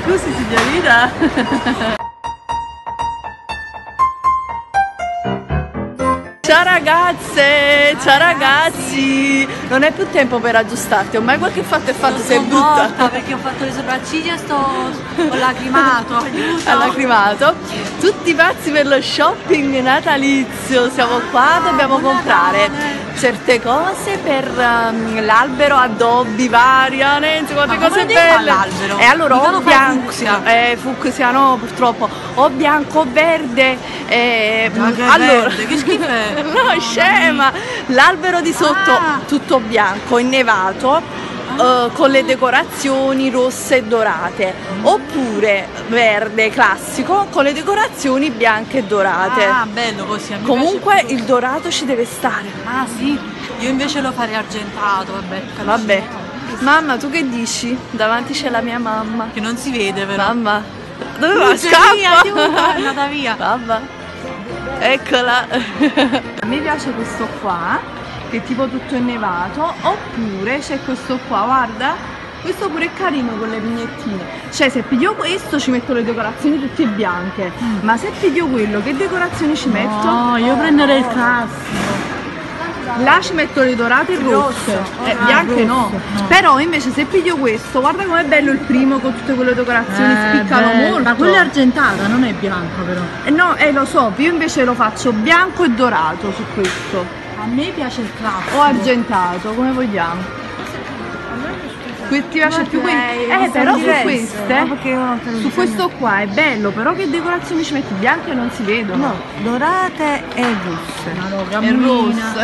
Scusi signorina. Ciao ragazze, ciao ragazzi. Non è più tempo per aggiustarti, ormai quel che fatto è fatto, sei brutta. Perché ho fatto le sopracciglia e ho lacrimato, aiuto. Ha lacrimato. Tutti pazzi per lo shopping natalizio. Siamo qua, dobbiamo comprare certe cose per l'albero, addobbi varia, quante cose belle. E allora o bianco, fucsia no purtroppo, o bianco o verde. Allora, verde, che schifo è? No, scema! L'albero di sotto tutto bianco, innevato, con le decorazioni rosse e dorate, oppure verde classico con le decorazioni bianche e dorate. Ah, bello così. Comunque il dorato ci deve stare. Ah sì, io invece lo farei argentato, vabbè. Vabbè. Mamma, tu che dici? Davanti c'è la mia mamma. Che non si vede però. Mamma, dove va? Scappa! È andata via. Mamma. Eccola. A me piace questo qua, che è tipo tutto innevato, oppure c'è questo qua, guarda, questo pure è carino con le vignettine. Cioè se piglio questo ci metto le decorazioni tutte bianche, ma se piglio quello che decorazioni ci metto? No, io prenderei il classico. Là ci metto le dorate e rosse, bianche no. Però invece se piglio questo, guarda com'è bello il primo con tutte quelle decorazioni, spiccano molto. Ma quella è argentata, non è bianca però. No, lo so, io invece lo faccio bianco e dorato su questo. A me piace il classico. O argentato, come vogliamo. Ti piace più questo? Però su queste, su questo qua è bello, però che decorazioni ci metti? Bianche non si vedono. No, dorate e rosse. E rosse.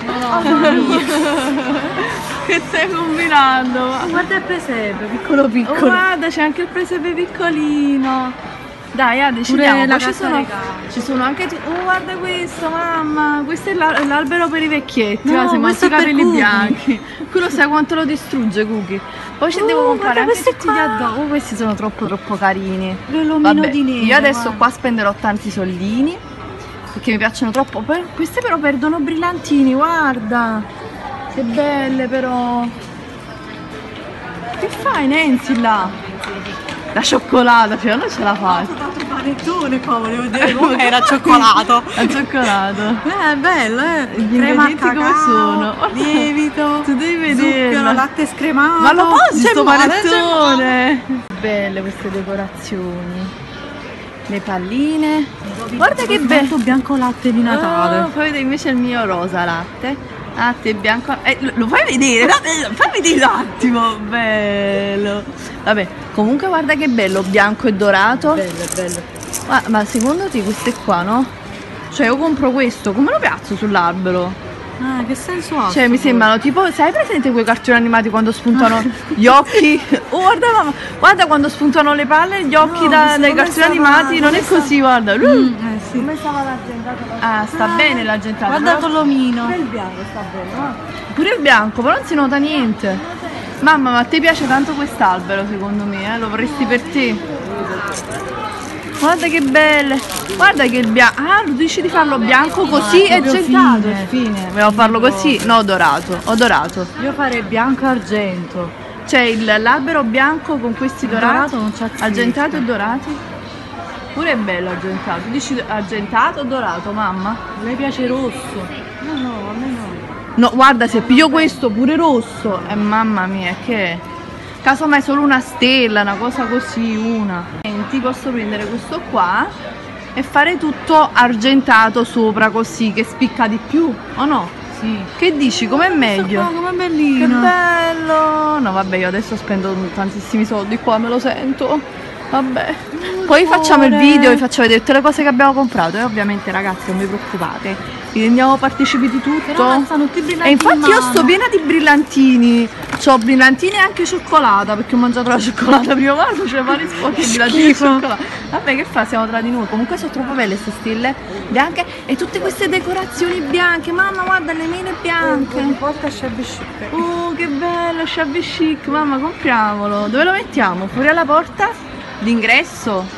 Che stai combinando? Guarda il presepe, piccolo piccolo. Guarda, c'è anche il presepe piccolino. Dai, decidiamo. Ci sono anche. Guarda questo, mamma. Questo è l'albero per i vecchietti. No, siamo questo i capelli per bianchi. Quello sai quanto lo distrugge, Cookie. Poi ci devo comprare anche questi tutti gli addobbi. Questi sono troppo carini. L'omino di neve. Io adesso qua spenderò tanti soldini perché mi piacciono troppo. Queste però perdono brillantini, guarda. Che belle però. Che fai, Nancy, là? La cioccolata, cioè non ce la fai. Ho fatto il panettone qua, volevo vedere com'era cioccolato. Al cioccolato. È bello, Gli ingredienti come sono? Lievito, Tu devi vedere. zucchero, latte scremato. Ma lo posi c'è sto male, panettone? Belle queste decorazioni. Le palline. Guarda che bello. Bianco latte di Natale. Poi vedete invece il mio rosa latte. Latte bianco. Lo fai vedere? Fai vedere un attimo. Bello. Vabbè, comunque guarda che bello, bianco e dorato. Bello. Ma secondo te queste qua, no? Cioè io compro questo, come lo piazzo sull'albero? Ah, che senso ha? Cioè mi sembrano tipo, sai presente quei cartoni animati quando spuntano gli occhi? Oh, guarda mamma, guarda quando spuntano le palle gli occhi dai cartoni animati, non è così, guarda. Sì. Come stava l'argentato? Ah, sta bene l'argentato. Guarda con l'omino. Pure il bianco sta bene, no? Pure il bianco, però non si nota niente. Mamma, ma a te piace tanto quest'albero secondo me, lo vorresti per te? Guarda che belle. Guarda che il bianco. Ah, tu dici di farlo bianco così e argentato. Fine. Volevo farlo così? No, dorato. Ho dorato. Io farei bianco e argento. C'è l'albero bianco con questi dorati. Non c'è argentato e dorati. Pure è bello argentato. Tu dici argentato o dorato, mamma? A me piace rosso. No, a me no. No, guarda, se piglio questo pure rosso. Mamma mia, che è? Casomai solo una stella, una cosa così, una. Ti posso prendere questo qua e fare tutto argentato sopra così, che spicca di più, o no? Sì. Che dici? Com'è meglio? Com'è bellino. Che bello! No, vabbè, io adesso spendo tantissimi soldi qua, me lo sento. Vabbè. Poi facciamo il video, vi faccio vedere tutte le cose che abbiamo comprato e ovviamente ragazzi non vi preoccupate, vi rendiamo partecipi di tutto. Però stanno tutti brillanti. E infatti io sto piena di brillantini. C'ho brillantini e anche cioccolata, perché ho mangiato la cioccolata prima, guarda, c'è vari spocchi di brillantini e cioccolata. Vabbè, che fa, siamo tra di noi. Comunque sono troppo belle queste stelle bianche e tutte queste decorazioni bianche. Mamma, guarda le mele bianche. Porta shabby chic. Oh, che bello, shabby chic. Mamma, compriamolo. Dove lo mettiamo? Fuori alla porta? L'ingresso?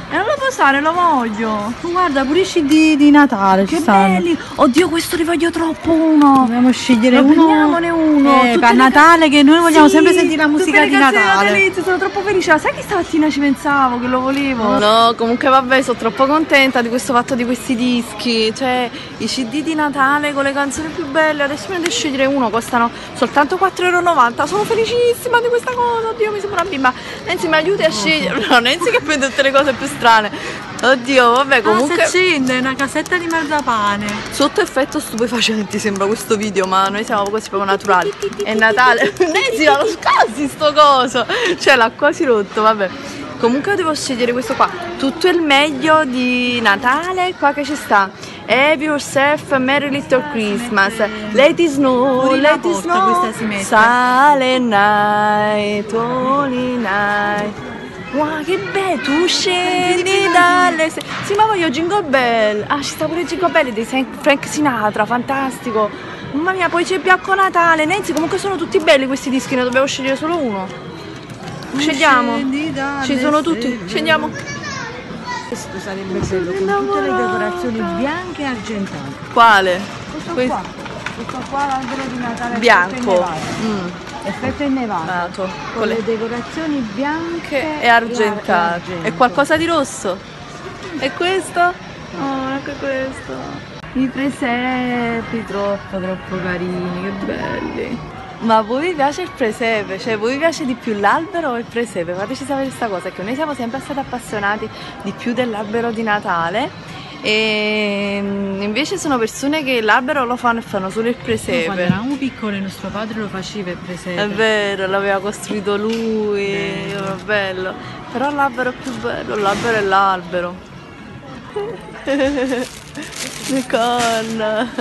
E non lo può usare, lo voglio. Guarda, pure i CD di Natale ci Che stanno. belli. Oddio, questo li voglio troppo uno. Dobbiamo scegliere Ne uno. prendiamone uno. Tutte Per le Natale, che noi vogliamo Sì, sempre sentire la tutte musica le di canzoni Natale. natalizie, sono troppo felice. Sai che stamattina ci pensavo, che lo volevo? No, comunque vabbè, sono troppo contenta di questo fatto di questi dischi. Cioè, i CD di Natale con le canzoni più belle. Adesso me ne devo scegliere uno, costano soltanto 4,90 €. Sono felicissima di questa cosa. Oddio, mi sembra una bimba. Nancy, mi aiuti a scegliere. No, Nancy che prende tutte le cose più strane. Oddio, vabbè, comunque. Si accende una casetta di marzapane. Sotto effetto stupefacenti sembra questo video, ma noi siamo così proprio naturali. È Natale. Nancy, ma lo scassi sto coso! Cioè, l'ha quasi rotto, vabbè. Comunque devo scegliere questo qua. Tutto il meglio di Natale, qua che ci sta. Have yourself a Merry Little Christmas. Let it snow, Fuori la let it porta snow. questa si mette. Silent night, holy night. Wow, che bello, tu scendi dalle... Sì, ma voglio Jingle Bell. Ah, ci sta pure Jingle Bell di Frank Sinatra, fantastico. Mamma mia, poi c'è Bianco Natale. Nancy, comunque sono tutti belli questi dischi, ne dobbiamo scegliere solo uno. Scegliamo. Ci sono tutti, scegliamo. Questo sarebbe bello, con tutte le decorazioni bianche e argentate. Quale? Questo qua l'albero di Natale Bianco. effetto innevato, con le decorazioni bianche E argentate. E qualcosa di rosso? E questo? Oh, anche questo. I presepi, troppo carini, che belli. Ma a voi vi piace il presepe? Cioè, voi vi piace di più l'albero o il presepe? Fateci sapere questa cosa, che noi siamo sempre stati appassionati di più dell'albero di Natale. E invece sono persone che l'albero lo fanno e fanno solo il presepe. Quando eravamo piccoli nostro padre lo faceva il presepe. È vero, l'aveva costruito lui, era bello. Però l'albero è più bello, l'albero è l'albero. Nicole.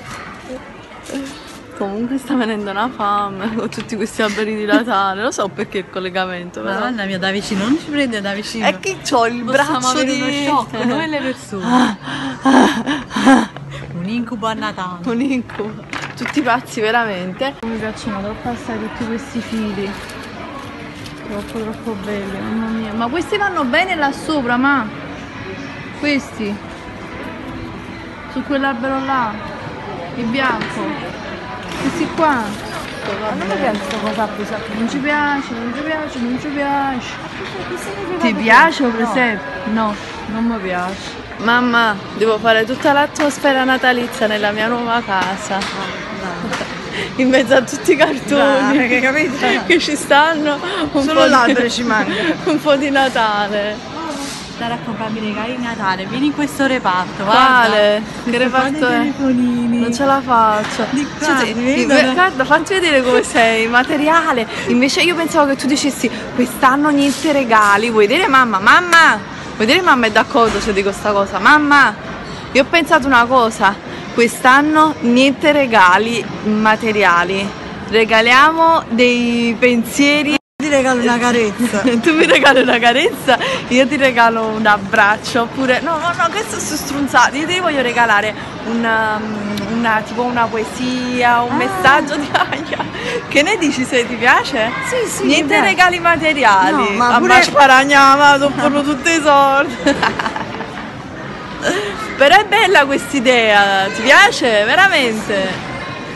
Comunque sta venendo una fame con tutti questi alberi di Natale, lo so perché il collegamento, però. Madonna mia, da vicino, non ci prende da vicino. È che c'ho il Possiamo braccio avere di... uno shock, noi e le persone. Un incubo a Natale. Un incubo. Tutti pazzi veramente. Mi piacciono troppo assai tutti questi fili. Troppo belli, mamma mia. Ma questi vanno bene là sopra, ma questi su quell'albero là, il bianco. Questi qua. A me piace questa cosa qui, non ci piace. Ti piace o presepe? No, non mi piace. Mamma, devo fare tutta l'atmosfera natalizia nella mia nuova casa. In mezzo a tutti i cartoni che ci stanno. Solo l'albero ci manca. Un po' di Natale. Andare a comprarmi i regali di Natale, vieni in questo reparto. Quale? Guarda, Che reparto è? telefonini. Non ce la faccio. Di qua, Guarda, fatti vedere come sei, materiale. Invece io pensavo che tu dicessi quest'anno niente regali. Vuoi vedere mamma? Mamma! Vuoi vedere mamma è d'accordo se dico sta cosa? Mamma! Io ho pensato una cosa. Quest'anno niente regali materiali. Regaliamo dei pensieri. Ti regalo una carezza. Tu mi regali una carezza, io ti regalo un abbraccio, oppure no, questo sono strunzati, io ti voglio regalare tipo una poesia, un messaggio di Aia. Che ne dici, se ti piace? Sì, Niente dai. regali materiali, No, ma ma sparagnava, sono tutti i soldi. Però è bella quest'idea, ti piace? Veramente?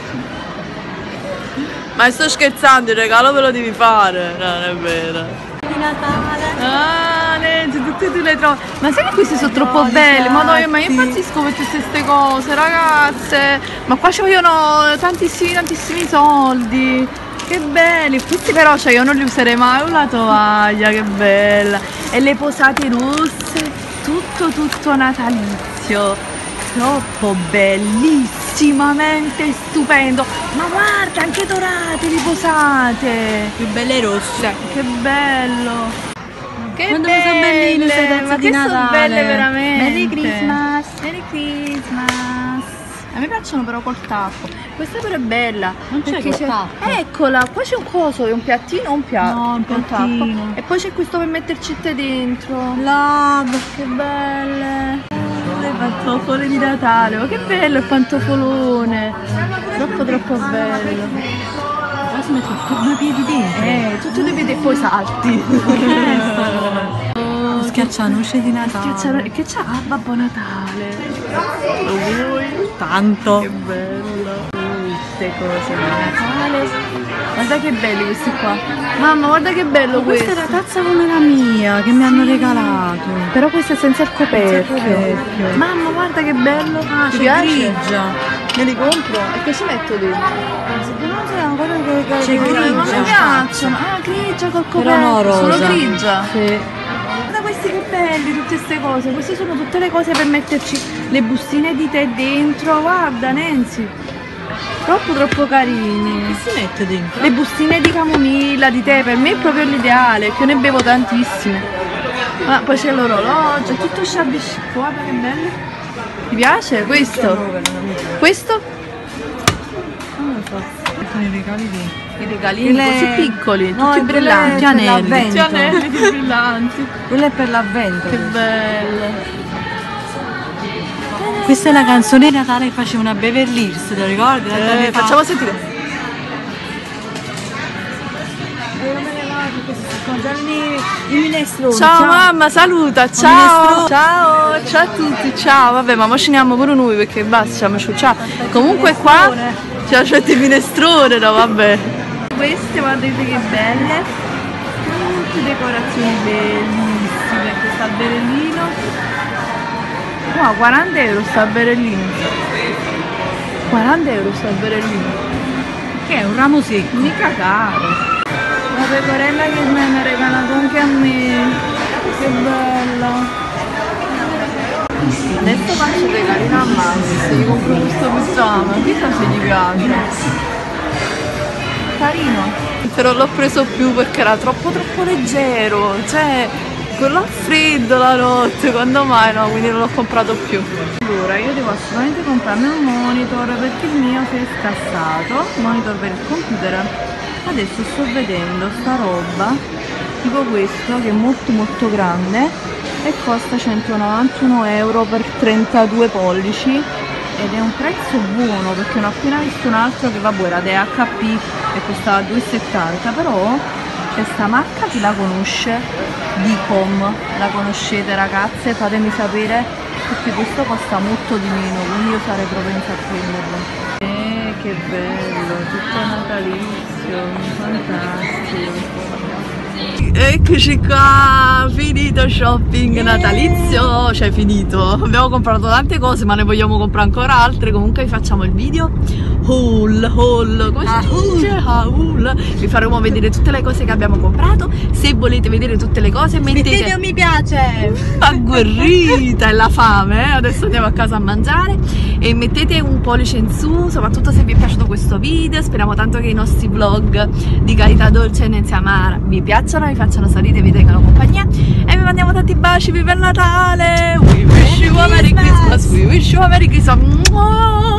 Ma sto scherzando, il regalo ve lo devi fare, no, non è vero. Di Natale. Ah, Nancy, tutte tu le trovi. Ma sai che queste sono troppo belle? Ma io impazzisco per tutte queste cose, ragazze. Ma qua ci vogliono tantissimi soldi. Che belli. Questi però, cioè, io non li userei mai. Una tovaglia, che bella. E le posate rosse, tutto natalizio. Troppo bellissimamente stupendo. Ma guarda, anche dorate le posate. Più belle rosse. Che bello. Che Quando sono belline queste tazze ma di che sono Natale. belle veramente. Merry Christmas. Merry Christmas. A me piacciono però col tappo. Questa però è bella. Non c'è perché col tappo. Eccola, qua c'è un coso, è un piattino o un piatto? No, un piattino. tappo. E poi c'è questo per metterci te dentro. Love. Che belle. Le pantofole di Natale, ma che bello il pantofolone. Troppo bello. Ora si mettono tutti 2 piedi dentro. Tutti e 2 piedi e poi salti. schiaccianoce di Natale. Che c'ha? Ah, Babbo Natale. Lo vuoi? Tanto. Che bello. Queste cose di Natale. Guarda che belli questi qua. Mamma, guarda che bello questo. Questa è la tazza come la mia che mi hanno regalato. Però questa è senza il coperchio. Mamma, guarda che bello. Ah, Ti c'è piace? grigia. Me li compro e che ci metto dentro? Non so ancora che C'è grigia. Non mi piacciono. Ah, grigia col coperchio. Però no, rosa. Solo grigia. Sì. Guarda questi che belli, tutte queste cose. Queste sono tutte le cose per metterci le bustine di tè dentro. Guarda, Nancy. Troppo carini. Che si mette dentro? Le bustine di camomilla, di tè, per me è proprio l'ideale, che io ne bevo tantissime. Ma poi c'è l'orologio, tutto shabby chic, guarda che bello. Ti piace questo? Questo? Non lo so. Sono i regali di... I regalini così piccoli, No, tutti brillanti. anelli. Tutti anelli di brillanti. Quello è per l'avvento. Che bello. Questa è la canzone di Natale che facevano a Beverly Hills, te lo ricordi? Facciamo sentire. I minestroni. Ciao mamma, saluta, ciao. Ciao a tutti, ciao. Vabbè, ma mo ceniamo pure noi perché basta, ciao. Comunque qua c'è il minestrone, no vabbè. Queste guardate che belle. Tutte decorazioni bellissime. Questo alberellino. Wow, 40 euro sta alberellino. 40 euro sta alberellino. Che è un ramo secco. Mica caro. La pecorella che mi hanno regalato anche a me. Che bella. Adesso faccio il regalino a Max. Gli compro questo pigiama. Chissà se gli piace. Carino. Però l'ho preso più perché era troppo leggero. Cioè, quello ha freddo la notte. Quando mai no? Quindi non l'ho comprato più. Allora, io devo assolutamente comprarmi un monitor perché il mio si è scassato. Monitor per il computer. Adesso sto vedendo sta roba tipo questo che è molto grande e costa 191 euro per 32 pollici ed è un prezzo buono perché ne ho appena visto un altro che vabbè era da HP e costava 2,70, però c'è sta marca, chi la conosce? Dicom, la conoscete ragazze? Fatemi sapere perché questo costa molto di meno, quindi io sarei propensa a prenderlo. Che bello, tutto natalizio, fantastico. Eccoci qua, finito shopping natalizio, cioè finito, abbiamo comprato tante cose ma ne vogliamo comprare ancora altre, comunque vi facciamo il video haul, come si dice? Haul. Vi faremo vedere tutte le cose che abbiamo comprato, se volete vedere tutte le cose mettete un mi piace, agguerrita è la fame, adesso andiamo a casa a mangiare e mettete un pollice in su, soprattutto se vi è piaciuto questo video, speriamo tanto che i nostri vlog di Carità Dolce e Nancy Amara vi piacciono, vi facciano sorridere e vi tengano compagnia e vi mandiamo tanti baci, viva il Natale, we wish you a Merry Christmas, we wish you a Merry Christmas.